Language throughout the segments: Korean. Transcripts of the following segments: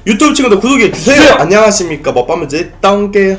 유튜브 친구들 구독해주세요. 안녕하십니까, 먹방은 제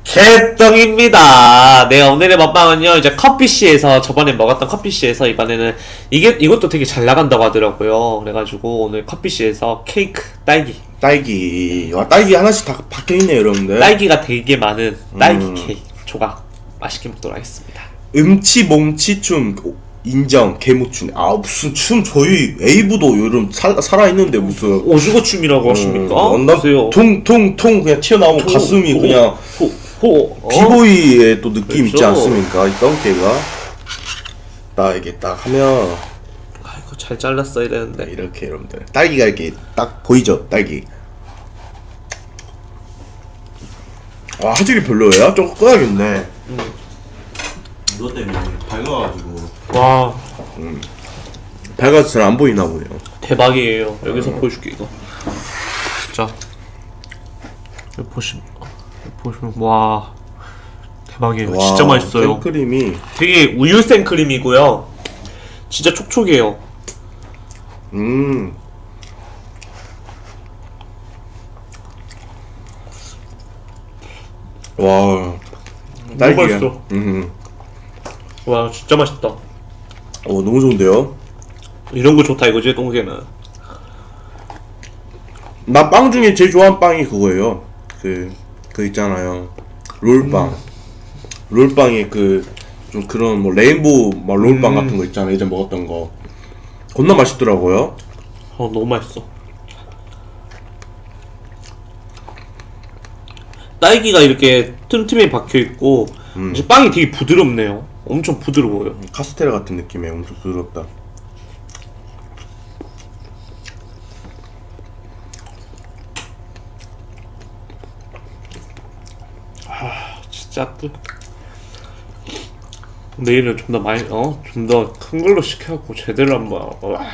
개떡입니다. 네, 오늘의 먹방은요, 이제 커피씨에서, 저번에 먹었던 커피씨에서 이번에는 이것도 되게 잘 나간다고 하더라고요. 그래가지고 오늘 커피씨에서 케이크, 딸기. 와, 딸기 하나씩 다 박혀있네요, 여러분들. 딸기가 되게 많은 딸기 케이크 조각 맛있게 먹도록 하겠습니다. 몽치춤 인정, 개무춤. 아, 무슨 춤, 저희 에이브도 요즘 살아있는데 무슨 오징어 춤이라고 하십니까? 보세요. 통통통 그냥 튀어나오면 가슴이 그냥 비보이의 또 느낌 있지 않습니까? 이 덩케가 딱 이게 딱 하면 아이고, 잘 잘랐어야 되는데. 이렇게 여러분들 딸기가 이렇게 딱 보이죠? 딸기. 아, 화질이 별로예요? 좀 꺼야겠네. 이것 때문에 밝아가지고. 와, 밝아서 잘 안 보이나 보네요. 대박이에요. 여기서 보여줄게 이거. 자, 여기 보시면 와, 대박이에요. 와, 진짜 맛있어요. 생크림이 되게 우유 생크림이고요. 진짜 촉촉해요. 와, 너무 맛있어. 와, 진짜 맛있다. 너무 좋은데요? 이런 거 좋다 이거지, 동생은. 나 빵 중에 제일 좋아하는 빵이 그거예요. 그 있잖아요. 롤빵. 롤빵에 좀 그런 뭐 레인보우 막 롤빵 같은 거 있잖아요. 예전 먹었던 거. 겁나 맛있더라고요. 너무 맛있어. 딸기가 이렇게 틈틈이 박혀있고 이제 빵이 되게 부드럽네요. 엄청 부드러워요. 카스테라 같은 느낌에 엄청 부드럽다. 진짜 내일은 좀 더 많이 좀 더 큰 걸로 시켜갖고 제대로 한번. 와.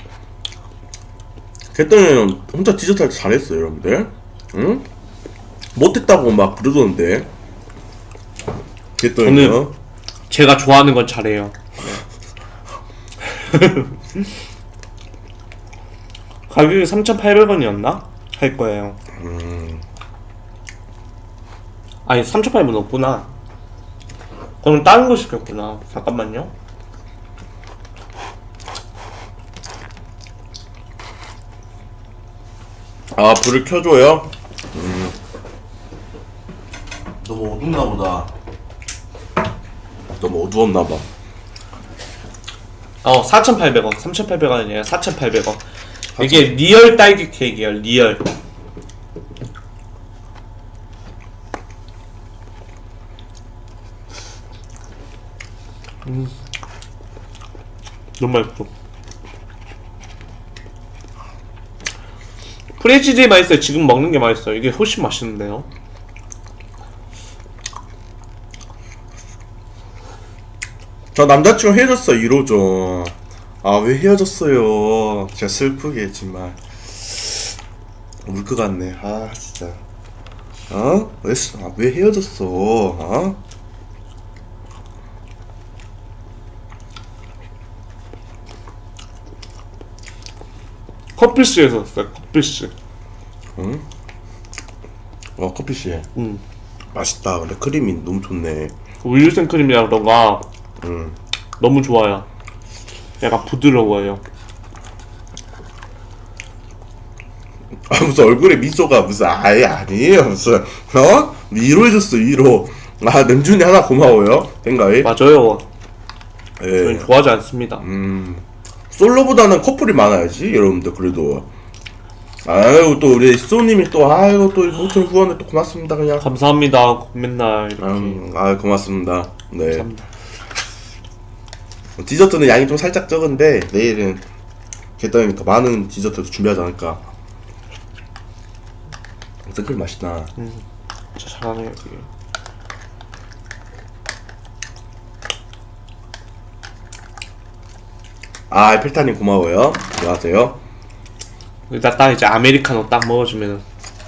개떡이는 혼자 디저트 할 때 잘했어요, 여러분들. 응? 못했다고 막 그러던데. 개떡이요. 제가 좋아하는 건 잘해요. 가격이 3,800원이었나? 할 거예요. 아니, 3,800원 없구나. 그럼 다른 거 시켰구나. 잠깐만요. 아, 불을 켜줘요? 너무 어둡나 보다. 너무 어두웠나 봐. 4,800원. 3,800원 아니에요. 4,800원. 이게 리얼 딸기 케이크예요. 리얼. 너무 맛있어. 프레치즈이 맛있어요. 지금 먹는 게 맛있어요. 이게 훨씬 맛있는데요. 저 남자친구 헤어졌어, 이러죠. 아, 왜 헤어졌어요? 진짜 슬프게 정말 울 것 같네. 아, 진짜. 왜 헤어졌어? 커피씨에서 샀어요. 커피씨. 응? 커피씨. 맛있다. 근데 크림이 너무 좋네. 우유 생크림이라던가 너무 좋아요. 약간 부드러워요. 무슨 얼굴에 미소가 무슨 아니에요. 무슨 위로해줬어, 위로. 아, 냄준이 하나 고마워요. 생각이. 맞아요. 예. 저는 좋아하지 않습니다. 솔로보다는 커플이 많아야지, 여러분들. 그래도. 아유, 또 우리 소님이 또 아유, 또 호텔 후원을 또 고맙습니다. 그냥 감사합니다. 맨날 이렇게. 고맙습니다. 네. 감사합니다. 디저트는 양이 좀 살짝 적은데 내일은 개떡이 더 많은 디저트 준비하지 않을까. 생크림 맛있다. 진짜 잘하네 여기. 아, 필타님 고마워요. 안녕하세요. 일단 딱 이제 아메리카노 딱 먹어주면은.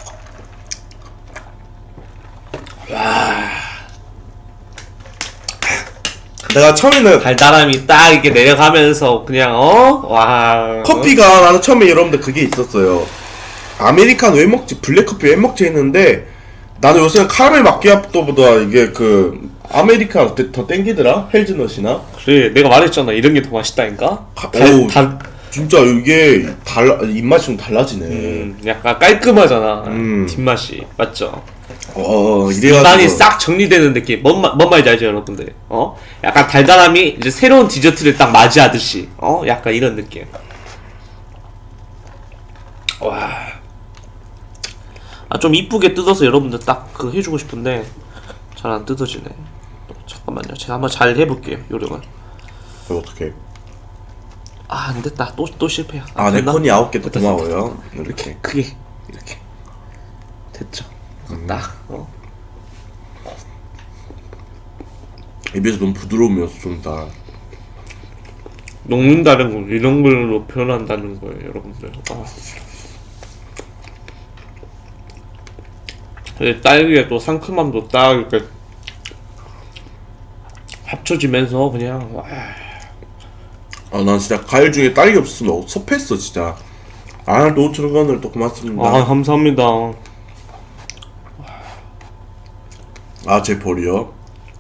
내가 처음에는 달달함이 딱 이렇게 내려가면서 그냥 와 커피가 나는 처음에 여러분들 그게 있었어요. 아메리카노 왜 먹지? 블랙커피 왜 먹지? 했는데 나는 요새 카라멜 마키아토보다 이게 그 아메리카노 더 땡기더라? 헬즈넛이나? 그래 내가 말했잖아 이런 게 더 맛있다니까. 어우, 진짜 이게 입맛이 좀 달라지네. 약간 깔끔하잖아. 뒷맛이 맞죠? 이래가지고 입안이 싹 정리되는 느낌. 뭔 말인지 알죠 여러분들? 약간 달달함이 이제 새로운 디저트를 딱 맞이하듯이 약간 이런 느낌. 와. 좀 이쁘게 뜯어서 여러분들 딱 그 해주고 싶은데 잘 안 뜯어지네. 잠깐만요. 제가 한번 잘 해볼게요. 요령을. 어떻게? 안 됐다. 또 실패야. 내 폰이 9개 더 고마워요. 이렇게 크게 이렇게 됐죠. 딱. 입에서 너무 부드러우면서 좀 다. 녹는다는 거 이런 걸로 표현한다는 거예요, 여러분들. 딸기의 또 상큼함도 딱 이렇게 합쳐지면서 그냥 난 진짜 과일 중에 딸기 없었으면 섭했어 진짜. 또 5,000원을 또 고맙습니다. 감사합니다. 제 볼이요.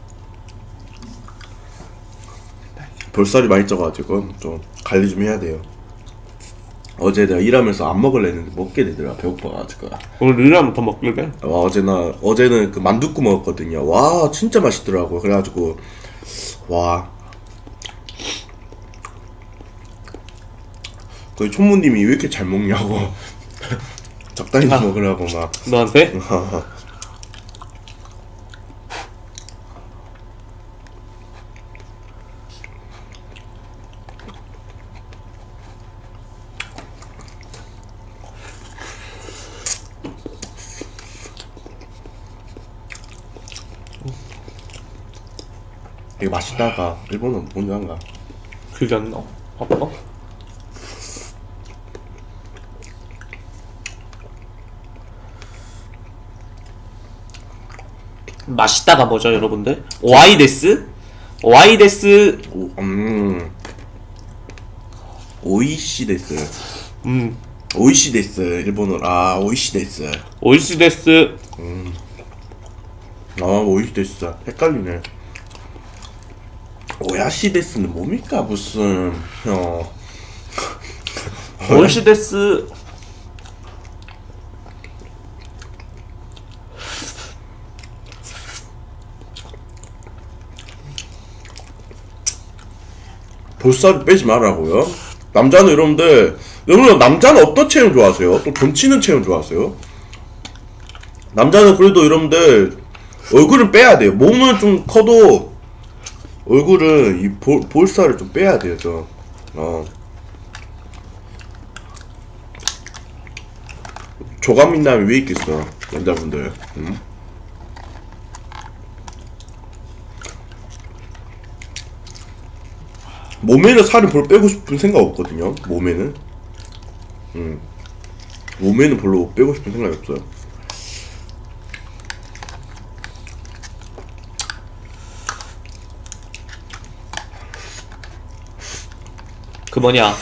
볼살이 많이 쪄가지고 좀 관리 좀 해야 돼요. 어제 내가 일하면서 안 먹으려 했는데 먹게 되더라. 배고파가지고. 오늘 일하면 더 먹게 돼? 어제는 그 만둣국 먹었거든요. 와 진짜 맛있더라고요. 그래가지고 와. 그 총무님이 왜 이렇게 잘 먹냐고 적당히 좀 먹으라고 막. 너한테? 이게 맛있다가 일본은 뭔지 안가? 그게 안 나와. 바빠? 맛있다가 뭐죠 여러분들? 오아이데스? 오아이데스. 오이시데스. 오이시데스 일본어로. 오이시데스. 오이시데스. 오이시데스 헷갈리네. 오야시데스는 뭡니까 무슨 오이시데스. 볼살 빼지 말라고요? 남자는 여러분들 남자는 어떤 체형 좋아하세요? 또 돈 치는 체형 좋아하세요? 남자는 그래도 여러분들 얼굴은 빼야 돼요. 몸은 좀 커도 얼굴은 이 볼살을 좀 빼야 돼요. 조감민남이 왜 있겠어 남자분들. 몸에는 살을 별로 빼고 싶은 생각 없거든요. 몸에는 별로 빼고 싶은 생각이 없어요. 그 뭐냐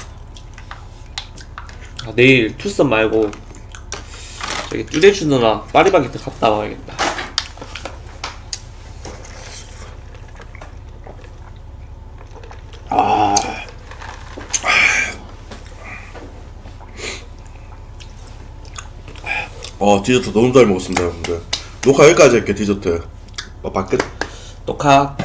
내일 투썸 말고 저기 뚜레쥬 누나 파리바게뜨 갔다 와야겠다. 디저트 너무 잘 먹었습니다 여러분들. 녹화 여기까지 할게. 디저트 끝. 녹화